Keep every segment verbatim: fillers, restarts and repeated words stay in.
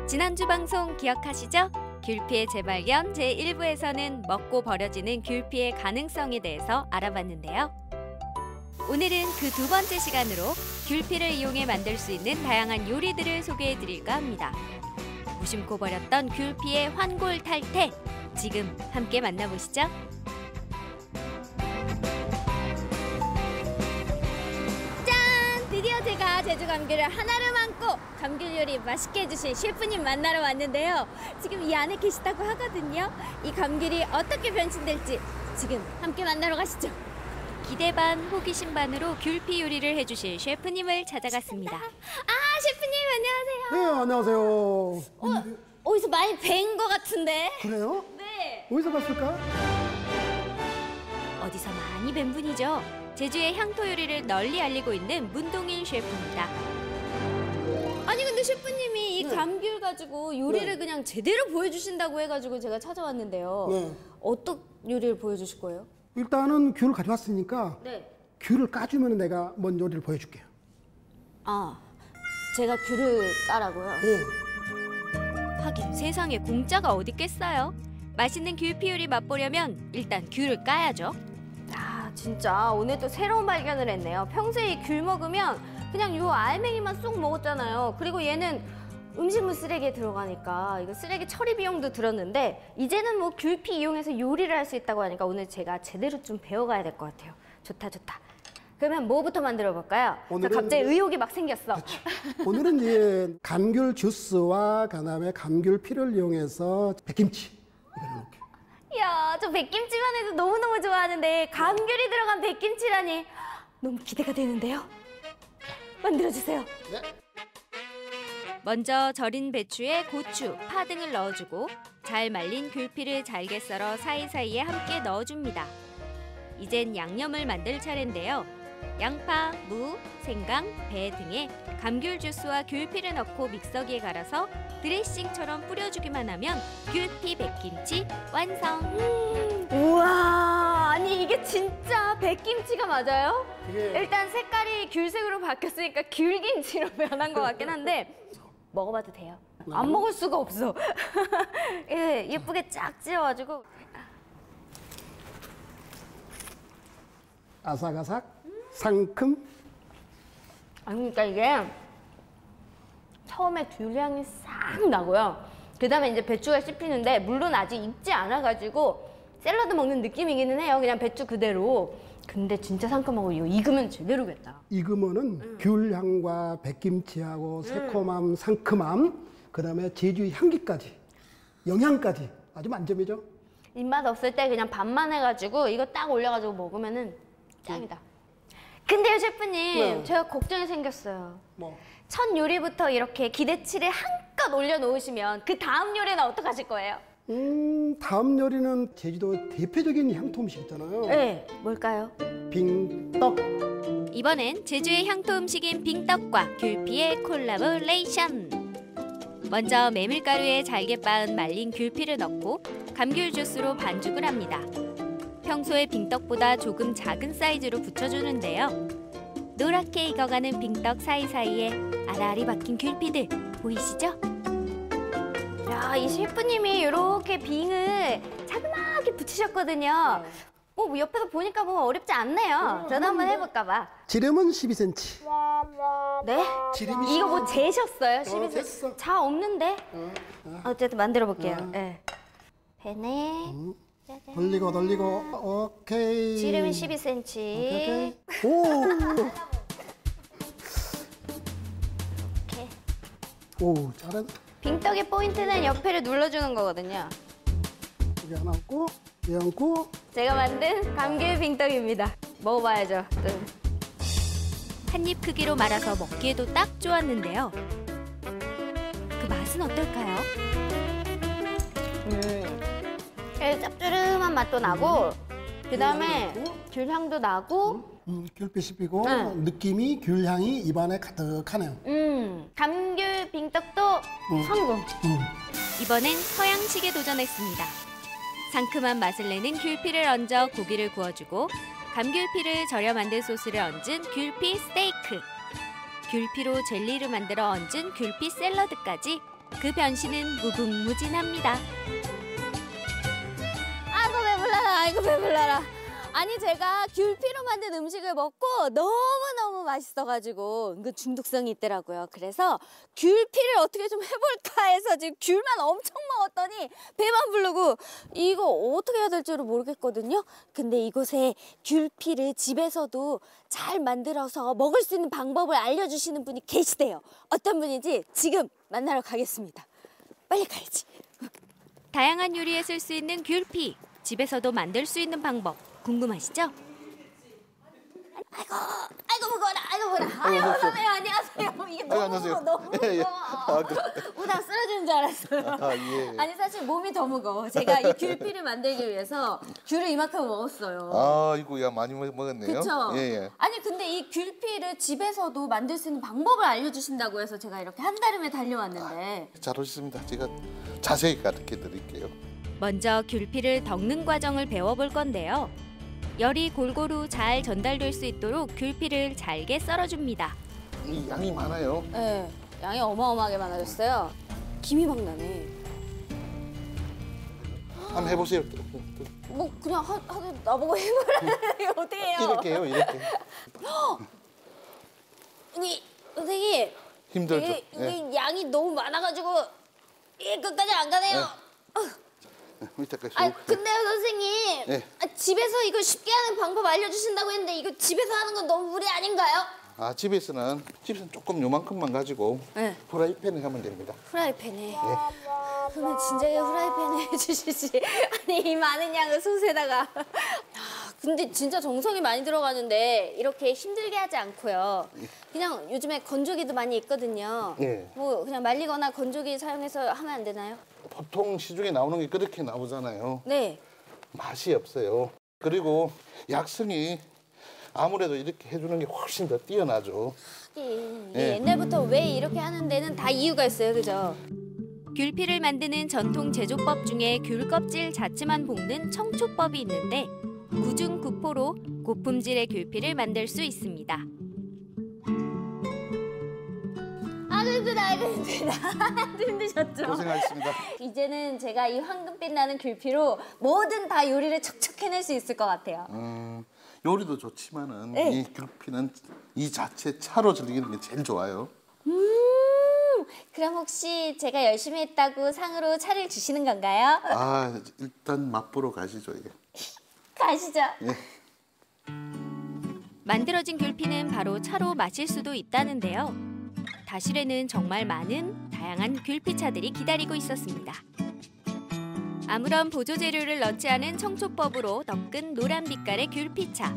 지난주 방송 기억하시죠? 귤피의 재발견 제일 부에서는 먹고 버려지는 귤피의 가능성에 대해서 알아봤는데요. 오늘은 그 두 번째 시간으로 귤피를 이용해 만들 수 있는 다양한 요리들을 소개해드릴까 합니다. 무심코 버렸던 귤피의 환골 탈태, 지금 함께 만나보시죠. 짠! 드디어 제가 제주 감귤을 하나를 안고 감귤 요리 맛있게 해주신 셰프님 만나러 왔는데요. 지금 이 안에 계시다고 하거든요. 이 감귤이 어떻게 변신될지 지금 함께 만나러 가시죠. 기대 반 호기심 반으로 귤피 요리를 해주실 셰프님을 찾아갔습니다. 아, 셰프님 안녕하세요. 네, 안녕하세요. 어, 어디서 많이 뵌 것 같은데? 그래요? 네. 어디서 봤을까? 어디서 많이 뵌 분이죠. 제주의 향토 요리를 널리 알리고 있는 문동인 셰프입니다. 아니 근데 셰프님이 이 네. 감귤 가지고 요리를 네. 그냥 제대로 보여주신다고 해가지고 제가 찾아왔는데요. 네. 어떤 요리를 보여주실 거예요? 일단은 귤을 가져왔으니까 네. 귤을 까주면 내가 뭔 요리를 보여줄게요. 아, 제가 귤을 까라고요? 네. 하긴 세상에 공짜가 어디 있겠어요. 맛있는 귤피 요리 맛보려면 일단 귤을 까야죠. 아, 진짜 오늘 또 새로운 발견을 했네요. 평소에 귤 먹으면 그냥 요 알맹이만 쏙 먹었잖아요. 그리고 얘는 음식물 쓰레기에 들어가니까 이거 쓰레기 처리 비용도 들었는데 이제는 뭐 귤피 이용해서 요리를 할 수 있다고 하니까 오늘 제가 제대로 좀 배워가야 될 것 같아요. 좋다 좋다. 그러면 뭐부터 만들어 볼까요? 오늘은... 저 갑자기 의욕이 막 생겼어. 그렇죠. 오늘은 이제 감귤 주스와 그다음에 감귤 피를 이용해서 백김치 이걸 넣을게요. 이야, 저 백김치만 해도 너무너무 좋아하는데 감귤이 들어간 백김치라니 너무 기대가 되는데요. 만들어주세요. 네. 먼저 절인 배추에 고추, 파 등을 넣어주고 잘 말린 귤피를 잘게 썰어 사이사이에 함께 넣어줍니다. 이젠 양념을 만들 차례인데요. 양파, 무, 생강, 배 등에 감귤 주스와 귤피를 넣고 믹서기에 갈아서 드레싱처럼 뿌려주기만 하면 귤피 백김치 완성! 음, 우와, 아니 이게 진짜 백김치가 맞아요? 이게... 일단 색깔이 귤색으로 바뀌었으니까 귤김치로 변한 것 같긴 한데 먹어봐도 돼요? 안 먹을 수가 없어. 예, 예쁘게 쫙 찢어가지고 아삭아삭, 상큼. 아니 그러니까 이게 처음에 귤 향이 싹 나고요. 그 다음에 이제 배추가 씹히는데 물론 아직 익지 않아가지고 샐러드 먹는 느낌이기는 해요. 그냥 배추 그대로. 근데 진짜 상큼하고 이거 익으면 제대로겠다. 익으면은 음. 귤 향과 백김치하고 새콤함, 상큼함, 그다음에 제주의 향기까지, 영양까지 아주 만점이죠. 입맛 없을 때 그냥 밥만 해가지고 이거 딱 올려가지고 먹으면은 짱이다. 근데요 셰프님, 네. 제가 걱정이 생겼어요. 뭐? 첫 요리부터 이렇게 기대치를 한껏 올려놓으시면 그 다음 요리는 어떡하실 거예요? 음, 다음 요리는 제주도 대표적인 향토 음식 있잖아요. 네, 뭘까요? 빙떡. 이번엔 제주의 향토 음식인 빙떡과 귤피의 콜라보레이션. 먼저 메밀가루에 잘게 빻은 말린 귤피를 넣고 감귤 주스로 반죽을 합니다. 평소의 빙떡보다 조금 작은 사이즈로 붙여주는데요. 노랗게 익어가는 빙떡 사이사이에 아라리 박힌 귤피들 보이시죠? 야, 이 셰프님이 이렇게 빙을 자그마하게 붙이셨거든요. 어, 뭐 옆에서 보니까 뭐 어렵지 않네요. 저도 한번 해볼까 봐. 지름은 십이 센티미터. 네? 지름이 이거 뭐 재셨어요? 어, 십이 됐어. 자 없는데? 어, 어. 어쨌든 만들어 볼게요. 어. 네. 펜에 음. 짜잔. 돌리고 돌리고. 오케이. 지름이 십이 센티미터. 오케이. 오. 이렇게. 오, 잘한. 빙떡의 포인트는 옆에를 눌러주는 거거든요. 여기 하나 얹고, 얘 얹고. 제가 만든 감귤 빙떡입니다. 먹어봐야죠. 한 입 크기로 말아서 먹기에도 딱 좋았는데요. 그 맛은 어떨까요? 음, 짭조름한 맛도 나고 그 다음에 귤 향도 나고 음, 귤빛 씹히고 응. 느낌이 귤 향이 입안에 가득하네요. 음, 감귤 빙떡도 응. 성공! 음. 이번엔 서양식에 도전했습니다. 상큼한 맛을 내는 귤피를 얹어 고기를 구워주고 감귤피를 절여 만든 소스를 얹은 귤피 스테이크, 귤피로 젤리를 만들어 얹은 귤피 샐러드까지 그 변신은 무궁무진합니다. 아이고 배불러라, 아이고 배불러라. 아니 제가 귤피로 만든 음식을 먹고 너무너무 맛있어가지고 은근 중독성이 있더라고요. 그래서 귤피를 어떻게 좀 해볼까 해서 지금 귤만 엄청 먹었더니 배만 부르고 이거 어떻게 해야 될지를 모르겠거든요. 근데 이곳에 귤피를 집에서도 잘 만들어서 먹을 수 있는 방법을 알려주시는 분이 계시대요. 어떤 분인지 지금 만나러 가겠습니다. 빨리 가야지. 다양한 요리에 쓸 수 있는 귤피, 집에서도 만들 수 있는 방법 궁금하시죠? 아이고, 아이고 무거워라, 아이고 무거워라. 아이고 선생님 안녕하세요. 이게 너무 안녕하세요. 무거워, 너무 무거워. 예, 예. 아, 그래. 우당 쓰러지는 줄 알았어요. 아, 예. 아니 사실 몸이 더 무거워. 제가 이 귤피를 만들기 위해서 귤을 이만큼 먹었어요. 아, 이거 야 많이 먹- 먹었네요. 그렇죠? 예, 예. 아니 근데 이 귤피를 집에서도 만들 수 있는 방법을 알려주신다고 해서 제가 이렇게 한달음에 달려왔는데 잘 오셨습니다. 제가 자세히 가르쳐 드릴게요. 먼저 귤피를 덮는 과정을 배워볼 건데요. 열이 골고루 잘 전달될 수 있도록 귤피를 잘게 썰어줍니다. 이 양이 많아요. 네, 양이 어마어마하게 많아졌어요. 김이 막 나네. 한번 해보세요. 뭐 그냥 하, 하도 나보고 해보라는 이거 어떻게 해요? 이렇게요, 이렇게. 아니 선생님 힘들죠. 이게, 예. 이게 양이 너무 많아가지고 이게 끝까지 안 가네요. 밑에까지. 아 쭉. 근데요 선생님 네. 아, 집에서 이거 쉽게 하는 방법 알려주신다고 했는데 이거 집에서 하는 건 너무 무리 아닌가요? 아, 집에서는 집에서는 조금 요만큼만 가지고 네. 프라이팬에 하면 됩니다. 프라이팬에 그러면 진작에 프라이팬에 해주시지 아니 이 많은 양을 솥에다가 야, 근데 진짜 정성이 많이 들어가는데 이렇게 힘들게 하지 않고요 그냥 요즘에 건조기도 많이 있거든요 예. 뭐 그냥 말리거나 건조기 사용해서 하면 안 되나요? 보통 시중에 나오는 게 그렇게 나오잖아요. 네 맛이 없어요. 그리고 약성이 아무래도 이렇게 해주는 게 훨씬 더 뛰어나죠. 하긴 예. 옛날부터 왜 이렇게 하는 데는 다 이유가 있어요 그죠? 귤피를 만드는 전통 제조법 중에 귤 껍질 자체만 볶는 청초법이 있는데 구중구포로 고품질의 귤피를 만들 수 있습니다. 아주 힘들다 아주 힘들다 아주 힘드셨죠? 고생하셨습니다. 이제는 제가 이 황금빛 나는 귤피로 뭐든 다 요리를 척척 해낼 수 있을 것 같아요. 음, 요리도 좋지만은 네. 이 귤피는 이 자체 차로 즐기는 게 제일 좋아요. 음, 그럼 혹시 제가 열심히 했다고 상으로 차를 주시는 건가요? 아, 일단 맛보러 가시죠. 예. 가시죠. 예. 만들어진 귤피는 바로 차로 마실 수도 있다는데요. 다실에는 정말 많은 다양한 귤피차들이 기다리고 있었습니다. 아무런 보조 재료를 넣지 않은 청초법으로 덕근 노란 빛깔의 귤피차.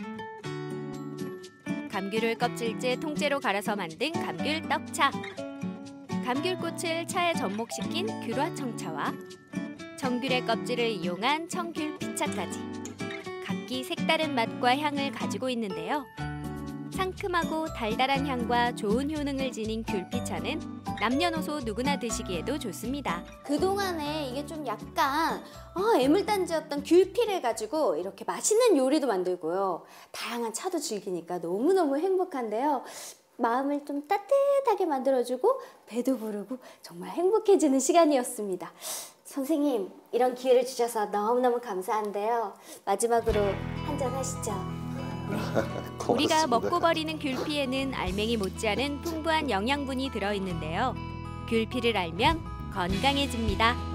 감귤을 껍질째 통째로 갈아서 만든 감귤 떡차. 감귤꽃을 차에 접목시킨 귤화청차와 청귤의 껍질을 이용한 청귤피차까지 각기 색다른 맛과 향을 가지고 있는데요. 상큼하고 달달한 향과 좋은 효능을 지닌 귤피차는 남녀노소 누구나 드시기에도 좋습니다. 그동안에 이게 좀 약간 어, 애물단지였던 귤피를 가지고 이렇게 맛있는 요리도 만들고요. 다양한 차도 즐기니까 너무너무 행복한데요. 마음을 좀 따뜻하게 만들어주고 배도 부르고 정말 행복해지는 시간이었습니다. 선생님, 이런 기회를 주셔서 너무너무 감사한데요. 마지막으로 한잔 하시죠. 우리가 먹고 버리는 귤피에는 알맹이 못지않은 풍부한 영양분이 들어있는데요. 귤피를 알면 건강해집니다.